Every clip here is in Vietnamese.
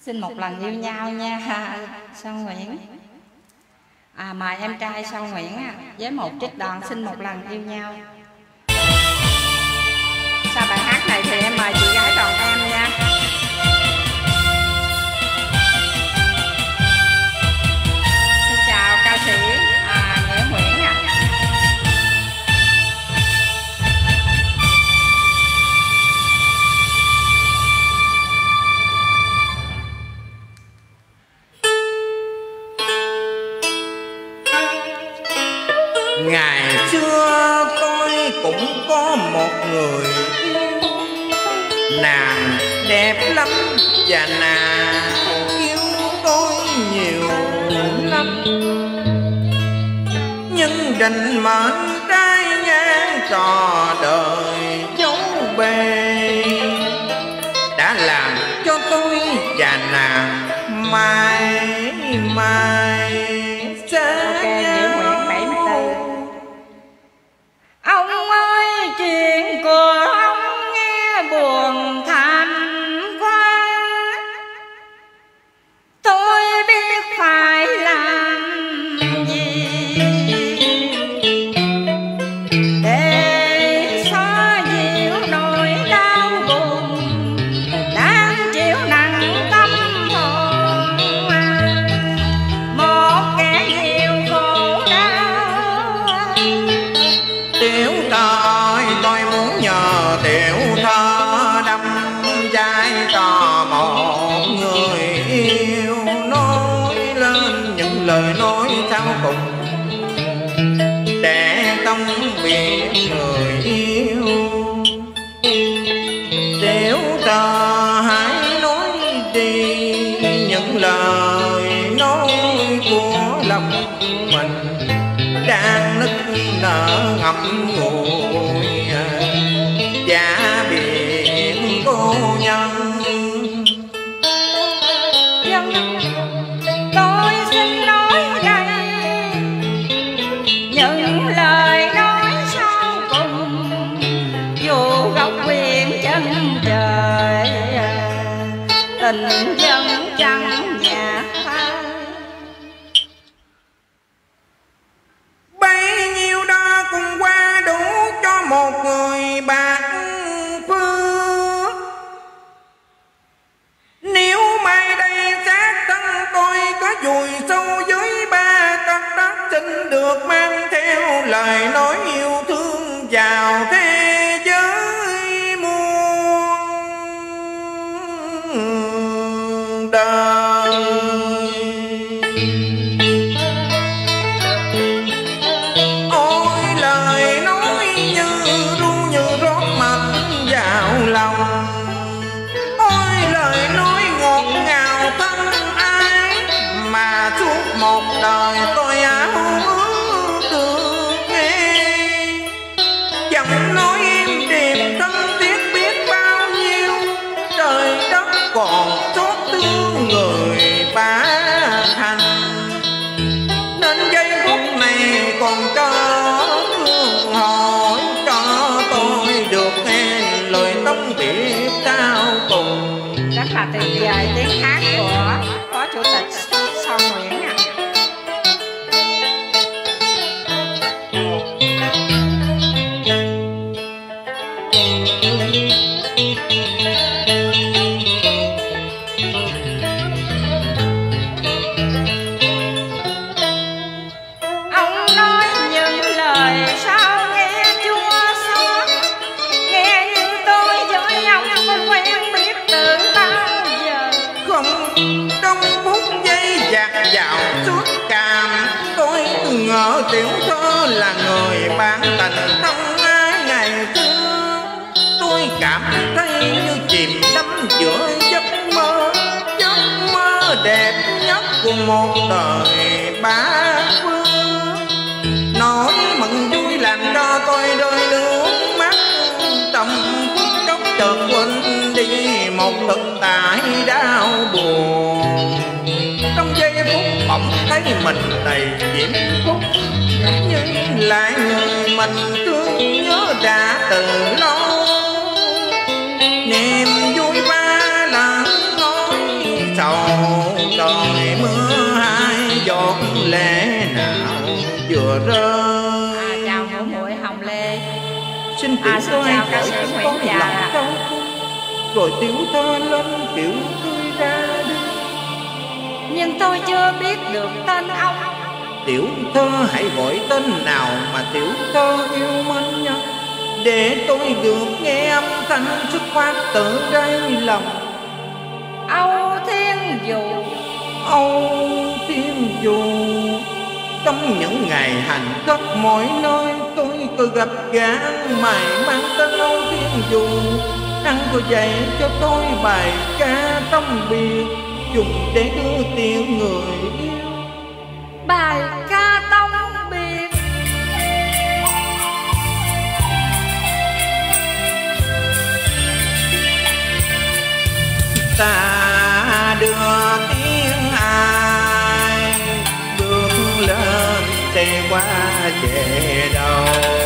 Xin một lần yêu nhau nha Sao Nguyễn. Mời em trai Sao Nguyễn với một trích đoạn Xin một lần yêu nhau. Sau bài hát này thì em mời chị gái Đoàn Em nha. Xin chào ca sĩ Nghĩa Nguyễn ạ. Ngày xưa tôi cũng có một người yêu, nàng đẹp lắm và nàng yêu tôi nhiều lắm, nhưng định mệnh trai ngang trò đời dấu bề đã làm cho tôi và nàng mãi mãi xa nhau. Ông ơi chuyện của ông nghe buồn thảm quá, tôi biết phải làm gì để xóa dịu nỗi đau buồn đang chịu nặng tâm hồn. Một kẻ nhiều khổ đau. Tiểu thơ ơi, tôi muốn nhờ tiểu thơ đâm vai cho một người yêu, nói lên những lời nói sau cùng để không biết người yêu. Tiểu thơ hãy nói đi những lời nói của lòng mình đang nức nở ngậm ngùi giá biển cô nhân. Tôi xin nói đây những lời nói sau cùng, dù góc quyền chân trời tình dân chẳng nhạt phai. Bấy nhiêu đó cùng qua đủ cho một người bạn phước. Nếu mai đây xác thân tôi có vùi sâu dưới ba tấc đất, xin được mang theo lời nói yêu thương vào thế giới muôn đời. Ôi lời nói như ru như rót mật vào lòng, ôi lời nói ngọt ngào thân ai mà suốt một đời tôi áo ước được nghe. Giọng nói êm đềm thân thiết biết bao nhiêu, trời đất còn xót thương người bá thành, nên giây phút này còn cho thương hỏi cho tôi được nghe lời tống biệt cao cùng. Rất là tuyệt vời tiếng hát của Phó Chủ tịch Sao Nguyễn ạ. Ông nói những lời sao nghe chua xót, nghe như tôi với ông không quen biết từ bao giờ. Không trong phút giây dạt dào suốt cảm, tôi ngỡ tiểu thơ là người bạn tình thân ái ngày xưa. Tôi cảm thấy như chìm đắm giữa giấc mơ đẹp nhất của một đời bá phương. Nỗi mừng vui làm cho tôi đôi nước mắt, trong phút chốc chợt quên đi một thực tại đau buồn. Trong giây phút bỗng thấy mình đầy diễm phúc, nhưng lại người mình thương nhớ đã từ lâu. Niềm vui ba lặng nói sầu trời mưa hai giọt lệ nào vừa rơi. Chào muội muội Hồng Lê. Xin tiểu xin tôi chào ca sĩ khỏi Nguyễn có Trà. lòng đau thương, rồi tiểu thơ lên biểu tôi ra đi. Nhưng tôi chưa biết được tên ông. Tiểu thơ hãy gọi tên nào mà tiểu thơ yêu mến nhau, để tôi được nghe âm thanh xuất phát từ đáy lòng. Âu Thiên Dù. Âu Thiên Dù. Trong những ngày hành khất mọi nơi, tôi cứ gặp gã mày mang tên Âu Thiên Dù. Ăn rồi dạy cho tôi bài ca tông biệt, dùng để đưa tiếng người yêu. Bài ca tông biệt. Ta đưa tiếng ai bước lên tê qua chệ đầu,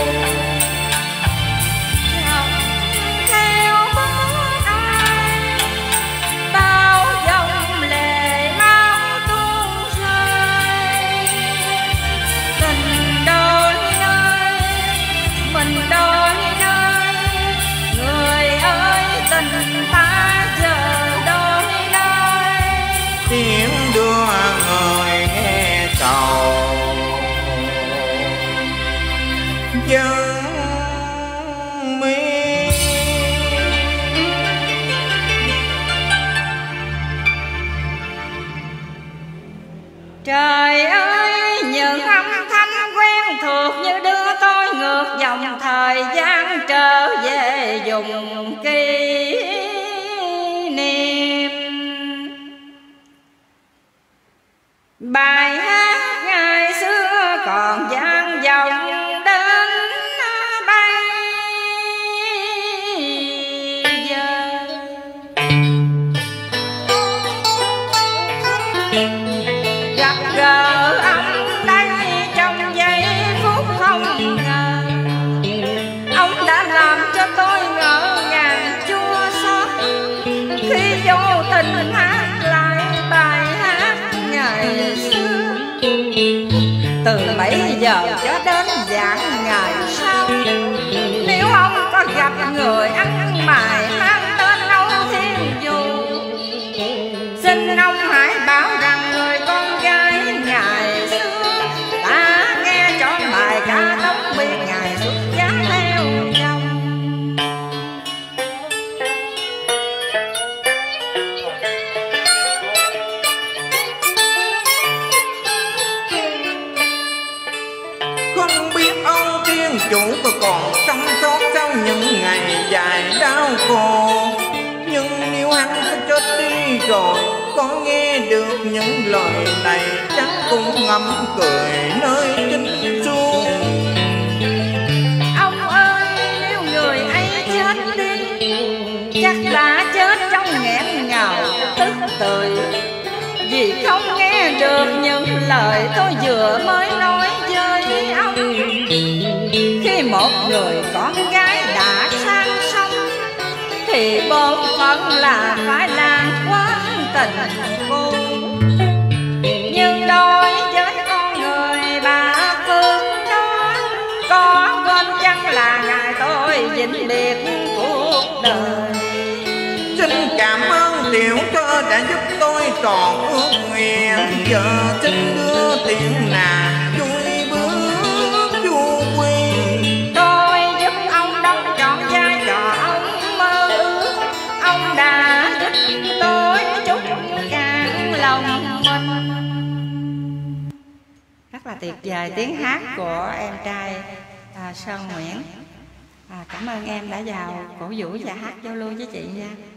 Theo bóng ai bao dòng lệ mau tuôn rơi. Tình đôi nơi, mình đôi nơi, người ơi tình ta giờ đôi nơi. tiếng đưa người nghe cầu dân mi. Trời ơi, những âm thanh quen thuộc như đưa tôi ngược dòng thời gian trở về vùng kỷ niệm. Bài hát ngày xưa còn vang vọng đến bây giờ. Gặp gỡ ông đây trong giây phút không ngờ, ông đã làm cho tôi ngỡ ngàng chua xót khi vô tình hát lại bài hát ngày xưa. Từ bấy giờ cho đến dạng ngày sau, nếu ông có gặp người ăn mày mang tên Âu Thiên Dù, xin ông hãy bảo rằng người con gái ngày xưa ta nghe trọn bài ca tống biệt ngày xuất giá theo chồng. Không biết Âu Thiên Chủ có còn sống sót sau những ngày dài đau khổ, nhưng nếu hắn đã chết đi rồi, có nghe được những lời này chắc cũng ngậm cười nơi chính xuông. Ông ơi, nếu người ấy chết đi, chắc đã chết trong nghẹn ngào tức tưởi, vì không nghe được những lời tôi vừa mới nói với ông. Khi một người con gái đã sang sông, thì bổn phận là phải làm quán tình cô. Nhưng đối với con người bà Phương đó, có quên chăng là ngày tôi vĩnh biệt cuộc đời. Xin cảm ơn tiểu thơ đã giúp tôi tròn ước nguyện, giờ xin đưa tiếng nàng vui bước du quy. Tôi giúp ông đóng trọn vai trò ông mơ ước, ông đã giúp tôi chút cạn lòng mình. Rất là tuyệt vời tiếng hát của em trai Sơn Nguyễn. Cảm ơn em đã vào cổ vũ và hát giao lưu với chị nha.